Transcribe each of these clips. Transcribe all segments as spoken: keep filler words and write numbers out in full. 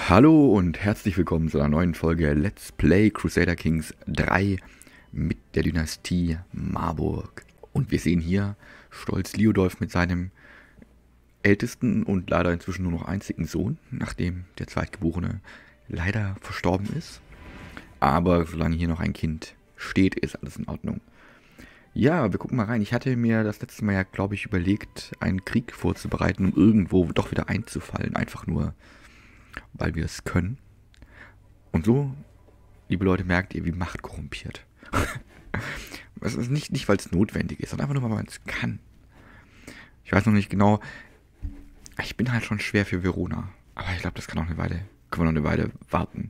Hallo und herzlich willkommen zu einer neuen Folge Let's Play Crusader Kings drei mit der Dynastie Marburg. Und wir sehen hier stolz Liudolf mit seinem ältesten und leider inzwischen nur noch einzigen Sohn, nachdem der Zweitgeborene leider verstorben ist. Aber solange hier noch ein Kind steht, ist alles in Ordnung. Ja, wir gucken mal rein. Ich hatte mir das letzte Mal ja, glaube ich, überlegt, einen Krieg vorzubereiten, um irgendwo doch wieder einzufallen. Einfach nur, weil wir es können. Und so, liebe Leute, merkt ihr, wie Macht korrumpiert. Es ist nicht, nicht weil es notwendig ist, sondern einfach nur, weil man es kann. Ich weiß noch nicht genau. Ich bin halt schon schwer für Verona. Aber ich glaube, das kann auch eine Weile, können wir noch eine Weile warten.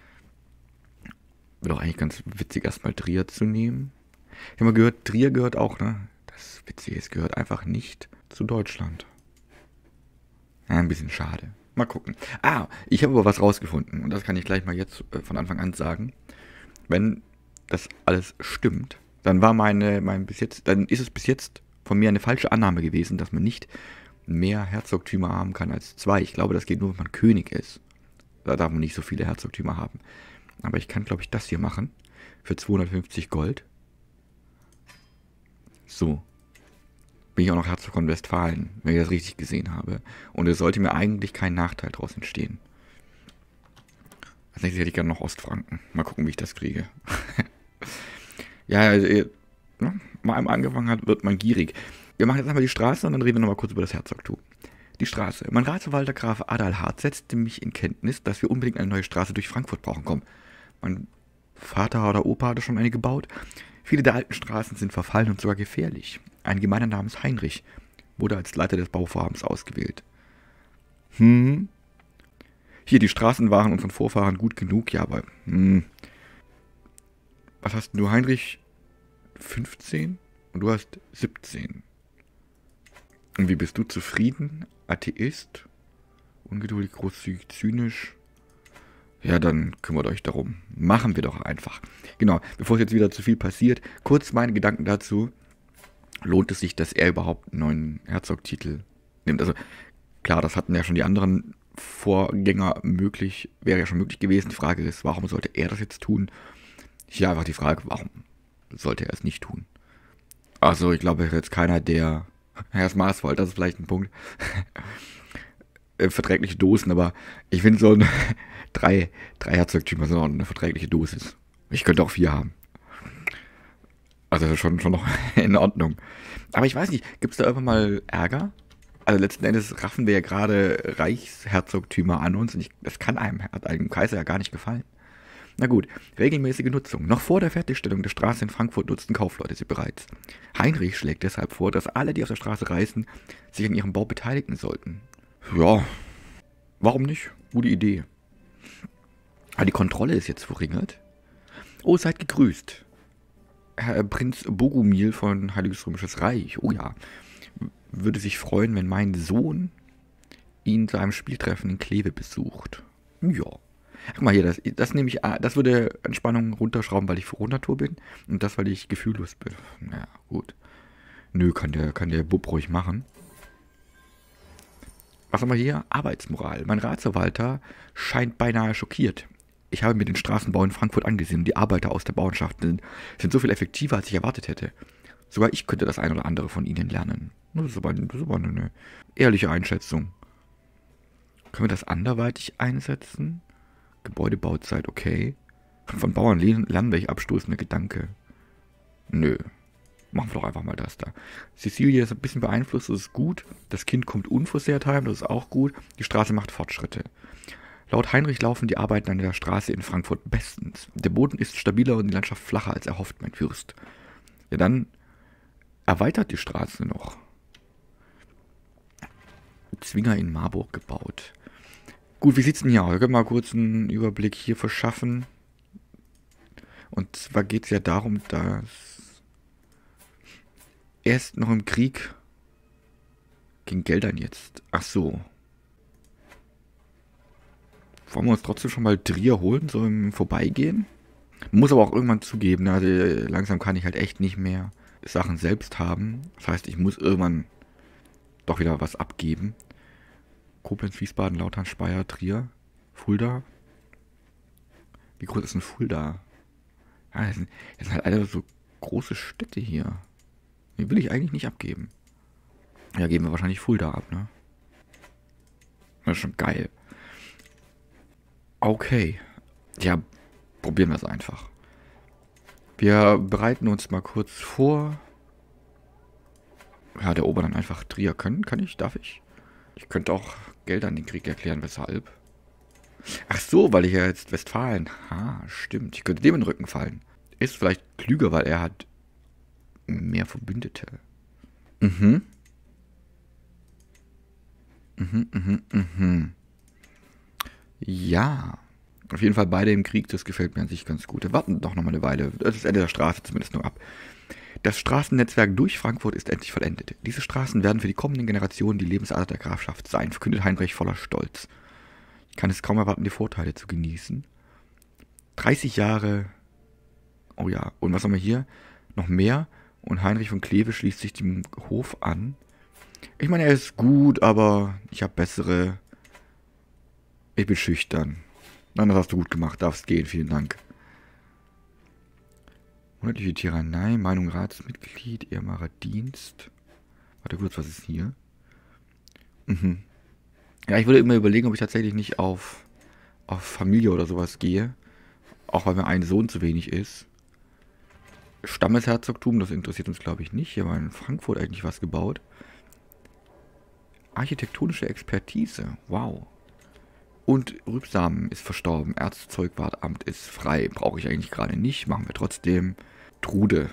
Wäre doch eigentlich ganz witzig, erstmal Trier zu nehmen. Ich habe mal gehört, Trier gehört auch, ne? Das Witzige ist, gehört einfach nicht zu Deutschland. Ja, ein bisschen schade. Mal gucken. Ah, ich habe aber was rausgefunden. Und das kann ich gleich mal jetzt äh, von Anfang an sagen. Wenn das alles stimmt, dann war meine, mein bis jetzt, dann ist es bis jetzt von mir eine falsche Annahme gewesen, dass man nicht mehr Herzogtümer haben kann als zwei. Ich glaube, das geht nur, wenn man König ist. Da darf man nicht so viele Herzogtümer haben. Aber ich kann, glaube ich, das hier machen. Für zweihundertfünfzig Gold. So. Bin ich auch noch Herzog von Westfalen, wenn ich das richtig gesehen habe. Und es sollte mir eigentlich kein Nachteil daraus entstehen. Als nächstes hätte ich gerne noch Ostfranken. Mal gucken, wie ich das kriege. Ja, also, ne, mal einmal angefangen hat, wird man gierig. Wir machen jetzt einmal die Straße und dann reden wir nochmal kurz über das Herzogtum. Die Straße. Mein Ratsverwalter Graf Adalhard setzte mich in Kenntnis, dass wir unbedingt eine neue Straße durch Frankfurt brauchen. Komm, mein Vater oder Opa hatte schon eine gebaut. Viele der alten Straßen sind verfallen und sogar gefährlich. Ein Gemeiner namens Heinrich wurde als Leiter des Bauvorhabens ausgewählt. Hm. Hier, die Straßen waren unseren Vorfahren gut genug, ja, aber, hm. Was hast du, Heinrich? fünfzehn? Und du hast siebzehn. Und wie bist du zufrieden? Atheist? Ungeduldig, großzügig, zynisch? Ja, dann kümmert euch darum. Machen wir doch einfach. Genau, bevor es jetzt wieder zu viel passiert, kurz meine Gedanken dazu. Lohnt es sich, dass er überhaupt einen neuen Herzogtitel nimmt? Also, klar, das hatten ja schon die anderen Vorgänger möglich, wäre ja schon möglich gewesen. Die Frage ist, warum sollte er das jetzt tun? Hier einfach die Frage, warum sollte er es nicht tun? Also, ich glaube, er ist jetzt keiner, der... Er ist maßvoll, das ist vielleicht ein Punkt. Verträgliche Dosen, aber ich finde so ein... drei, drei Herzogtümer sind auch eine verträgliche Dosis. Ich könnte auch vier haben. Also schon, schon noch in Ordnung. Aber ich weiß nicht, gibt es da irgendwann mal Ärger? Also letzten Endes raffen wir ja gerade Reichsherzogtümer an uns und ich, das kann einem, hat einem Kaiser ja gar nicht gefallen. Na gut, regelmäßige Nutzung. Noch vor der Fertigstellung der Straße in Frankfurt nutzten Kaufleute sie bereits. Heinrich schlägt deshalb vor, dass alle, die auf der Straße reisen, sich an ihrem Bau beteiligen sollten. Ja, warum nicht? Gute Idee. Aber die Kontrolle ist jetzt verringert. Oh, seid gegrüßt. Herr Prinz Bogumil von Heiliges Römisches Reich. Oh ja. Würde sich freuen, wenn mein Sohn ihn zu einem Spieltreffen in Kleve besucht. Ja. Guck mal hier, das, das nehme ich, das würde Entspannung runterschrauben, weil ich Frohnatur bin. Und das, weil ich gefühllos bin. Na ja, gut. Nö, kann der, kann der Bub ruhig machen. Was haben wir hier? Arbeitsmoral. Mein Ratsverwalter scheint beinahe schockiert. Ich habe mir den Straßenbau in Frankfurt angesehen und die Arbeiter aus der Bauernschaft sind, sind so viel effektiver, als ich erwartet hätte. Sogar ich könnte das ein oder andere von ihnen lernen. Das ist aber, das ist aber eine ehrliche Einschätzung. Können wir das anderweitig einsetzen? Gebäudebauzeit, okay. Von Bauern lernen, welch abstoßender Gedanke. Nö. Machen wir doch einfach mal das da. Cecilia ist ein bisschen beeinflusst, das ist gut. Das Kind kommt unversehrt heim, das ist auch gut. Die Straße macht Fortschritte. Laut Heinrich laufen die Arbeiten an der Straße in Frankfurt bestens. Der Boden ist stabiler und die Landschaft flacher als erhofft, mein Fürst. Ja, dann erweitert die Straße noch. Zwinger in Marburg gebaut. Gut, wie sieht's denn hier aus? Wir können mal kurz einen Überblick hier verschaffen. Und zwar geht es ja darum, dass er ist noch im Krieg gegen Geldern jetzt. Ach so. Wollen wir uns trotzdem schon mal Trier holen, so im Vorbeigehen? Muss aber auch irgendwann zugeben, also langsam kann ich halt echt nicht mehr Sachen selbst haben. Das heißt, ich muss irgendwann doch wieder was abgeben. Koblenz, Wiesbaden, Lautern, Speyer, Trier. Fulda? Wie groß ist denn Fulda? Ja, das sind, das sind halt alle so große Städte hier. Die will ich eigentlich nicht abgeben. Ja, geben wir wahrscheinlich Fulda ab, ne? Das ist schon geil. Okay. Ja, probieren wir es einfach. Wir bereiten uns mal kurz vor. Ja, der Ober dann einfach Trier können. Kann ich? Darf ich? Ich könnte auch Geld an den Krieg erklären. Weshalb? Ach so, weil ich ja jetzt Westfalen. Ha, stimmt. Ich könnte dem in den Rücken fallen. Ist vielleicht klüger, weil er hat mehr Verbündete. Mhm. Mhm, mhm, mhm. Ja. Auf jeden Fall beide im Krieg, das gefällt mir an sich ganz gut. Wir warten doch nochmal eine Weile. Das ist Ende der Straße zumindest nur ab. Das Straßennetzwerk durch Frankfurt ist endlich vollendet. Diese Straßen werden für die kommenden Generationen die Lebensader der Grafschaft sein, verkündet Heinrich voller Stolz. Ich kann es kaum erwarten, die Vorteile zu genießen. dreißig Jahre. Oh ja, und was haben wir hier? Noch mehr. Und Heinrich von Kleve schließt sich dem Hof an. Ich meine, er ist gut, aber ich habe bessere. Ich bin schüchtern. Nein, das hast du gut gemacht. Darfst gehen. Vielen Dank. Monatliche Tyrannei, Meinung Ratsmitglied, ehemaliger Dienst. Warte kurz, was ist hier? Mhm. Ja, ich würde immer überlegen, ob ich tatsächlich nicht auf, auf Familie oder sowas gehe. Auch weil mir ein Sohn zu wenig ist. Stammesherzogtum, das interessiert uns, glaube ich, nicht. Hier war in Frankfurt eigentlich was gebaut. Architektonische Expertise. Wow. Und Rübsamen ist verstorben. Erzzeugwartamt ist frei. Brauche ich eigentlich gerade nicht. Machen wir trotzdem. Trude.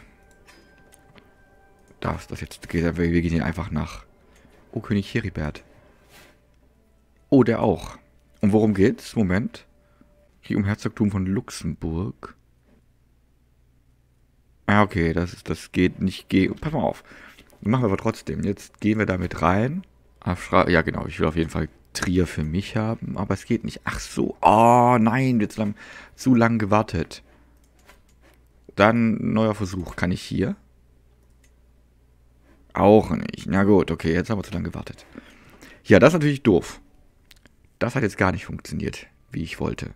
Darf das jetzt? Wir gehen hier einfach nach. Oh, König Heribert. Oh, der auch. Und worum geht's? Moment. Hier um Herzogtum von Luxemburg. Ah, okay. Das, ist, das geht nicht. Ge Pass mal auf. Machen wir aber trotzdem. Jetzt gehen wir damit rein. Ja, genau. Ich will auf jeden Fall Trier für mich haben, aber es geht nicht. Ach so, oh nein, jetzt haben zu lang gewartet. Dann neuer Versuch. Kann ich hier? Auch nicht. Na gut, okay, jetzt haben wir zu lange gewartet. Ja, das ist natürlich doof. Das hat jetzt gar nicht funktioniert, wie ich wollte.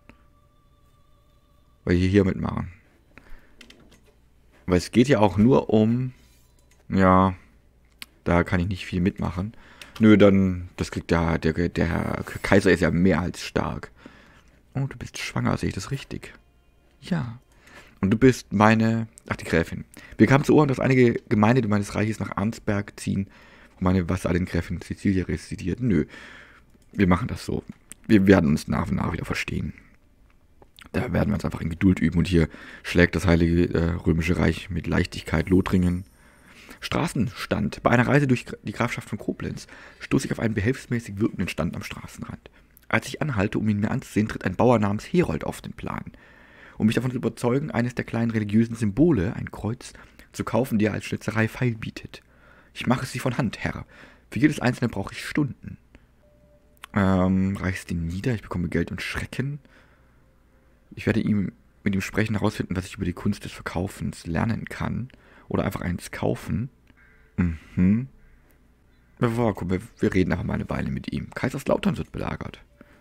Weil wir hier mitmachen. Weil es geht ja auch nur um... Ja, da kann ich nicht viel mitmachen. Nö, dann, das kriegt der, der, der Kaiser ist ja mehr als stark. Oh, du bist schwanger, sehe ich das richtig? Ja. Und du bist meine, ach, die Gräfin. Wir kamen zu Ohren, dass einige Gemeinden meines Reiches nach Arnsberg ziehen, wo meine Vassalin-Gräfin Cecilia residiert. Nö, wir machen das so. Wir werden uns nach und nach wieder verstehen. Da werden wir uns einfach in Geduld üben. Und hier schlägt das Heilige äh, Römische Reich mit Leichtigkeit Lothringen. Straßenstand. Bei einer Reise durch die Grafschaft von Koblenz stoße ich auf einen behelfsmäßig wirkenden Stand am Straßenrand. Als ich anhalte, um ihn mir anzusehen, tritt ein Bauer namens Herold auf den Plan. Um mich davon zu überzeugen, eines der kleinen religiösen Symbole, ein Kreuz, zu kaufen, die er als Schnitzerei feil bietet. Ich mache sie von Hand, Herr. Für jedes einzelne brauche ich Stunden. Ähm, reichst ihn nieder, ich bekomme Geld und Schrecken. Ich werde ihm mit ihm sprechen, herausfinden, was ich über die Kunst des Verkaufens lernen kann. Oder einfach eins kaufen. Mhm. Wir, wir reden einfach mal eine Weile mit ihm. Kaiserslautern wird belagert.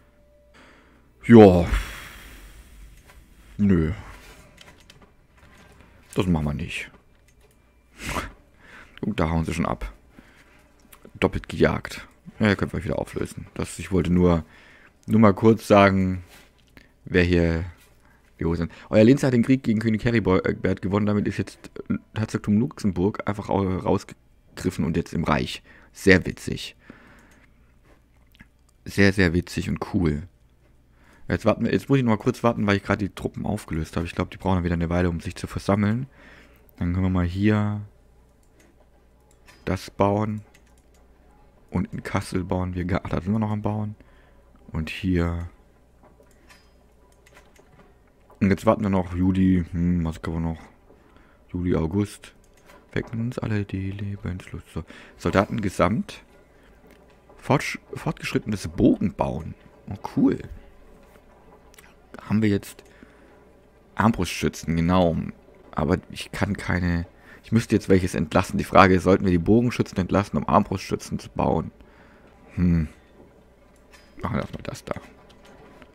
Ja. Nö. Das machen wir nicht. Gut, da hauen sie schon ab. Doppelt gejagt. Ja, ihr könnt euch wieder auflösen. Das, ich wollte nur, nur mal kurz sagen, wer hier... Euer Lehnsherr hat den Krieg gegen König Heribert gewonnen, damit ist jetzt Herzogtum Luxemburg einfach rausgegriffen und jetzt im Reich. Sehr witzig. Sehr, sehr witzig und cool. Jetzt, warten, jetzt muss ich noch mal kurz warten, weil ich gerade die Truppen aufgelöst habe. Ich glaube, die brauchen dann wieder eine Weile, um sich zu versammeln. Dann können wir mal hier das bauen. Und in Kassel bauen wir... Ach, da sind wir noch am Bauen. Und hier... Und jetzt warten wir noch Juli, hm, was können wir noch? Juli, August. Wecken uns alle die Lebenslust. So. Soldaten gesamt. Fortsch fortgeschrittenes Bogenbauen. Oh, cool. Haben wir jetzt Armbrustschützen, genau. Aber ich kann keine... Ich müsste jetzt welches entlassen. Die Frage ist, sollten wir die Bogenschützen entlassen, um Armbrustschützen zu bauen? Hm. Machen wir erstmal das da.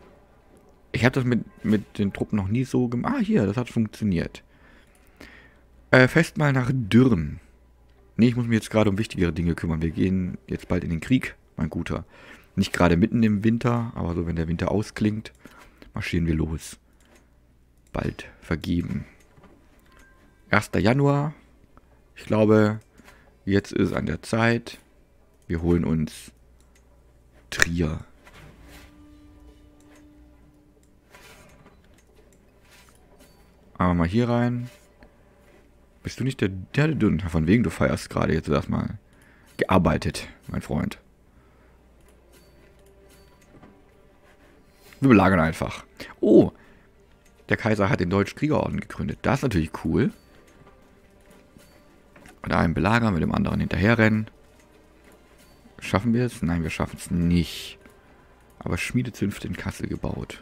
Ich habe das mit, mit den Truppen noch nie so gemacht. Ah, hier, das hat funktioniert. Äh, Festmahl nach Dürren. Nee, ich muss mich jetzt gerade um wichtigere Dinge kümmern. Wir gehen jetzt bald in den Krieg, mein Guter. Nicht gerade mitten im Winter, aber so, wenn der Winter ausklingt, marschieren wir los. Bald vergeben. erster Januar. Ich glaube, jetzt ist an der Zeit. Wir holen uns Trier. Aber mal hier rein. Bist du nicht der, der, der von wegen du feierst gerade jetzt erstmal gearbeitet, mein Freund. Wir belagern einfach. Oh, der Kaiser hat den Deutschen Kriegerorden gegründet. Das ist natürlich cool. Mit einem belagern, mit dem anderen hinterherrennen. Schaffen wir es? Nein, wir schaffen es nicht. Aber Schmiedezünfte in Kassel gebaut.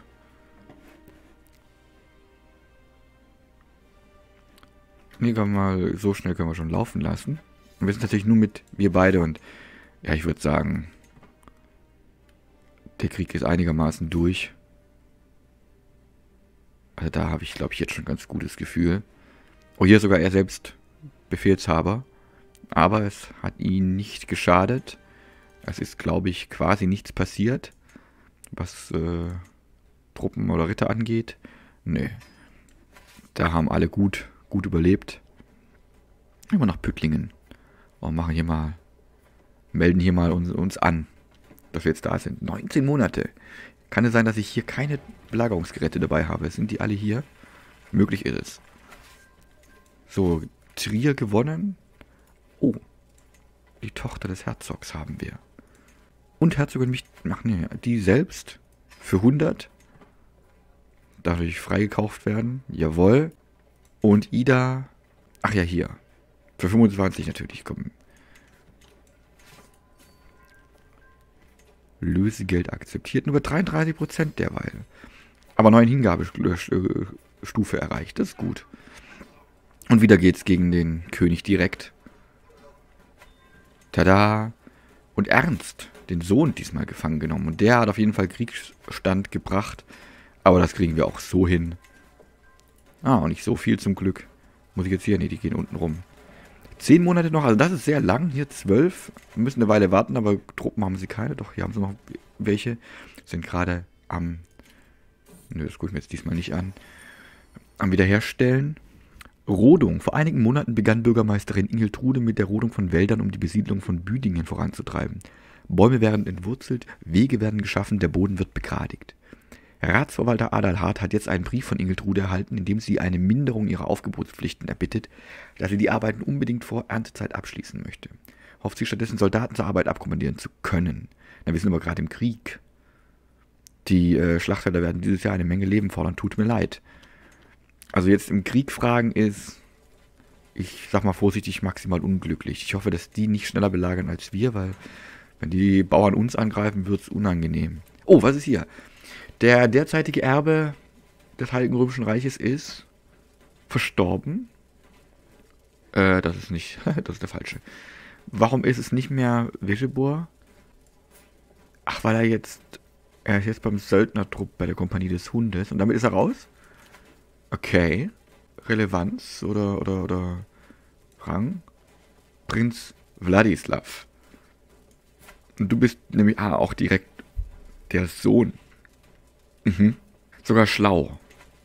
Nee, können wir mal, so schnell können wir schon laufen lassen. Und wir sind natürlich nur mit wir beide und ja, ich würde sagen, der Krieg ist einigermaßen durch. Also da habe ich, glaube ich, jetzt schon ein ganz gutes Gefühl. Oh, hier sogar er selbst Befehlshaber. Aber es hat ihn nicht geschadet. Es ist, glaube ich, quasi nichts passiert, was äh, Truppen oder Ritter angeht. Nee. Da haben alle gut, gut überlebt. Immer nach Pücklingen. Und machen hier mal, melden hier mal uns, uns an, dass wir jetzt da sind. neunzehn Monate. Kann es sein, dass ich hier keine Belagerungsgeräte dabei habe? Sind die alle hier? Möglich ist es. So, Trier gewonnen. Oh, die Tochter des Herzogs haben wir. Und Herzogin mich, ach nee, die selbst für hundert. Darf ich freigekauft werden? Jawohl. Und Ida, ach ja, hier. Für fünfundzwanzig natürlich, komm. Lösegeld akzeptiert. Nur bei dreiunddreißig Prozent derweil. Aber neuen Hingabestufe erreicht. Das ist gut. Und wieder geht's gegen den König direkt. Tada. Und Ernst, den Sohn, diesmal gefangen genommen. Und der hat auf jeden Fall Kriegsstand gebracht. Aber das kriegen wir auch so hin. Ah, und nicht so viel zum Glück. Muss ich jetzt hier? Ne, die gehen unten rum. Zehn Monate noch, also das ist sehr lang. Hier zwölf. Wir müssen eine Weile warten, aber Truppen haben sie keine. Doch, hier haben sie noch welche. Sind gerade am... Nö, das gucke ich mir jetzt diesmal nicht an. Am Wiederherstellen. Rodung. Vor einigen Monaten begann Bürgermeisterin Ingeltrude mit der Rodung von Wäldern, um die Besiedlung von Büdingen voranzutreiben. Bäume werden entwurzelt, Wege werden geschaffen, der Boden wird begradigt. Ratsverwalter Adalhard hat jetzt einen Brief von Ingeltrude erhalten, in dem sie eine Minderung ihrer Aufgebotspflichten erbittet, da sie die Arbeiten unbedingt vor Erntezeit abschließen möchte. Hofft sie stattdessen, Soldaten zur Arbeit abkommandieren zu können. Na, wir sind aber gerade im Krieg. Die äh, Schlachtfelder werden dieses Jahr eine Menge Leben fordern, tut mir leid. Also jetzt im Krieg fragen ist, ich sag mal vorsichtig, maximal unglücklich. Ich hoffe, dass die nicht schneller belagern als wir, weil wenn die Bauern uns angreifen, wird es unangenehm. Oh, was ist hier? Der derzeitige Erbe des Heiligen Römischen Reiches ist verstorben. Äh, das ist nicht, das ist der falsche. Warum ist es nicht mehr Wegebor? Ach, weil er jetzt, er ist jetzt beim Söldnertrupp bei der Kompanie des Hundes und damit ist er raus? Okay. Relevanz oder, oder, oder Rang? Prinz Wladislav. Und du bist nämlich, ah, auch direkt der Sohn. Mhm. Sogar schlau.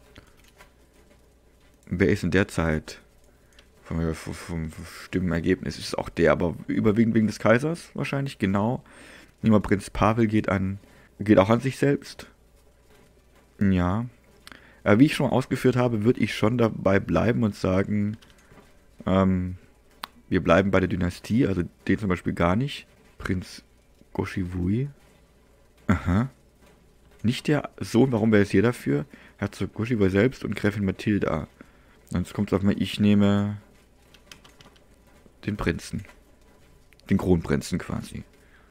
Wer ist in der Zeit vom, vom, vom Stimmenergebnis? Ist auch der, aber überwiegend wegen des Kaisers wahrscheinlich, genau. Nehmen wir Prinz Pavel geht an, geht auch an sich selbst. Ja. Äh, wie ich schon ausgeführt habe, würde ich schon dabei bleiben und sagen, ähm, wir bleiben bei der Dynastie, also den zum Beispiel gar nicht. Prinz Goshivui. Aha. Nicht der Sohn, warum wäre es hier dafür? Herzog Goshivui selbst und Gräfin Mathilda. Sonst kommt es auf mal, ich nehme den Prinzen. Den Kronprinzen quasi.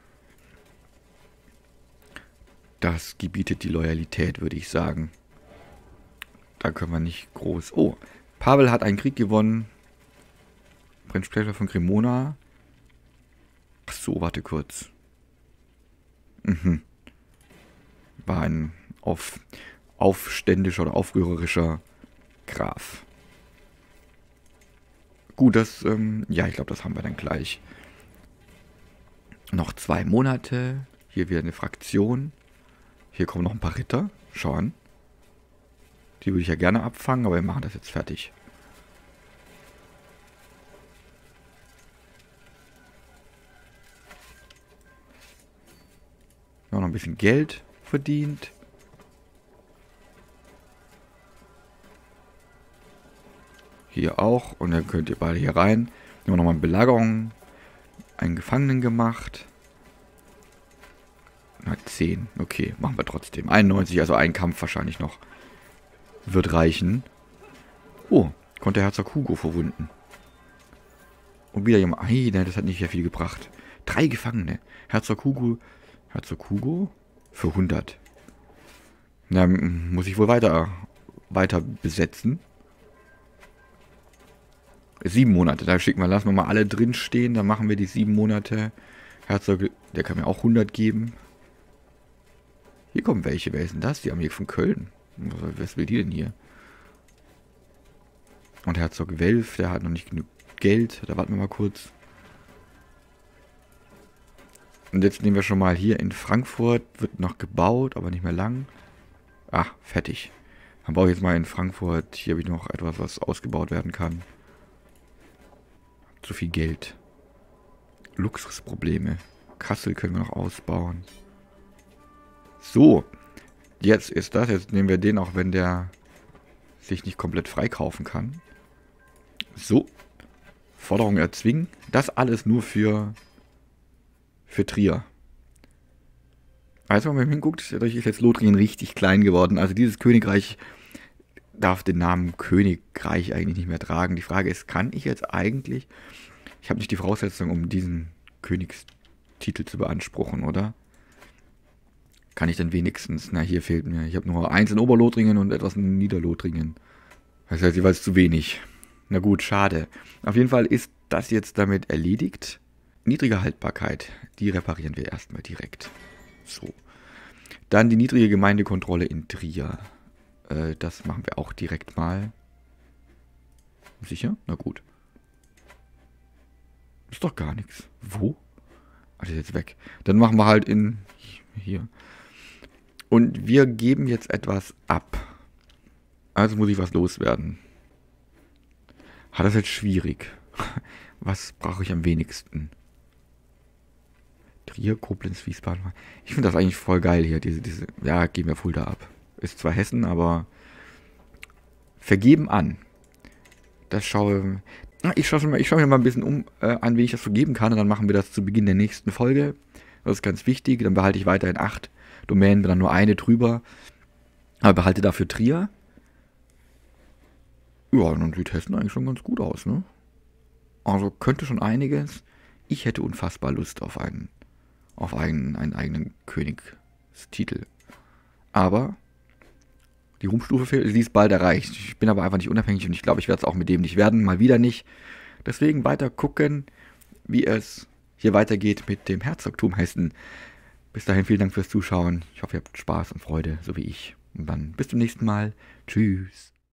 Das gebietet die Loyalität, würde ich sagen. Da können wir nicht groß... Oh, Pavel hat einen Krieg gewonnen. Prinz Sprecher von Cremona. Ach so, warte kurz. Mhm. War ein auf, aufständischer oder aufrührerischer Graf. Gut, das, ähm, ja, ich glaube, das haben wir dann gleich. Noch zwei Monate. Hier wieder eine Fraktion. Hier kommen noch ein paar Ritter. Schau an. Die würde ich ja gerne abfangen, aber wir machen das jetzt fertig. Noch ein bisschen Geld verdient. Hier auch. Und dann könnt ihr beide hier rein. Wir haben nochmal eine Belagerung. Einen Gefangenen gemacht. Na, zehn. Okay, machen wir trotzdem. einundneunzig, also ein Kampf wahrscheinlich noch. Wird reichen. Oh, konnte Herzog Hugo verwunden. Und wieder jemand. Hey, ne, das hat nicht sehr viel gebracht. Drei Gefangene. Herzog Hugo. Herzog Hugo? Für hundert. Na, muss ich wohl weiter, weiter besetzen. Sieben Monate. Da schicken wir, lassen wir mal alle drin stehen. Dann machen wir die sieben Monate. Herzog, der kann mir auch hundert geben. Hier kommen welche. Wer ist denn das? Die haben hier von Köln. Was will die denn hier? Und Herzog Welf, der hat noch nicht genug Geld. Da warten wir mal kurz. Und jetzt nehmen wir schon mal hier in Frankfurt. Wird noch gebaut, aber nicht mehr lang. Ah, fertig. Dann baue ich jetzt mal in Frankfurt. Hier habe ich noch etwas, was ausgebaut werden kann. Zu viel Geld. Luxusprobleme. Kassel können wir noch ausbauen. So. Jetzt ist das. Jetzt nehmen wir den, auch wenn der sich nicht komplett freikaufen kann. So. Forderung erzwingen. Das alles nur für, für Trier. Also, wenn man hinguckt, dadurch ist jetzt Lothringen richtig klein geworden. Also dieses Königreich darf den Namen Königreich eigentlich nicht mehr tragen. Die Frage ist, kann ich jetzt eigentlich... Ich habe nicht die Voraussetzung, um diesen Königstitel zu beanspruchen, oder? Kann ich denn wenigstens... Na, hier fehlt mir... Ich habe nur eins in Oberlothringen und etwas in Niederlothringen. Das heißt jeweils zu wenig. Na gut, schade. Auf jeden Fall ist das jetzt damit erledigt. Niedrige Haltbarkeit, die reparieren wir erstmal direkt. So. Dann die niedrige Gemeindekontrolle in Trier. Äh, das machen wir auch direkt mal. Sicher? Na gut. Ist doch gar nichts. Wo? Ah, das ist jetzt weg. Dann machen wir halt in... Hier. Und wir geben jetzt etwas ab. Also muss ich was loswerden. Hat das jetzt schwierig. Was brauche ich am wenigsten? Trier, Koblenz, Wiesbaden. Ich finde das eigentlich voll geil hier. Diese, diese, ja, geben wir Fulda ab. Ist zwar Hessen, aber vergeben an. Das schaue ich schaue mal, ich schaue mir mal ein bisschen um äh, an, wie ich das vergeben kann. Und dann machen wir das zu Beginn der nächsten Folge. Das ist ganz wichtig. Dann behalte ich weiterhin acht Domänen, bin dann nur eine drüber. Aber behalte dafür Trier. Ja, dann sieht Hessen eigentlich schon ganz gut aus, ne? Also könnte schon einiges. Ich hätte unfassbar Lust auf einen, auf einen, einen eigenen Königstitel. Aber die Ruhmstufe fehlt, sie ist bald erreicht. Ich bin aber einfach nicht unabhängig und ich glaube, ich werde es auch mit dem nicht werden. Mal wieder nicht. Deswegen weiter gucken, wie es hier weitergeht mit dem Herzogtum Hessen. Bis dahin vielen Dank fürs Zuschauen. Ich hoffe, ihr habt Spaß und Freude, so wie ich. Und dann bis zum nächsten Mal. Tschüss.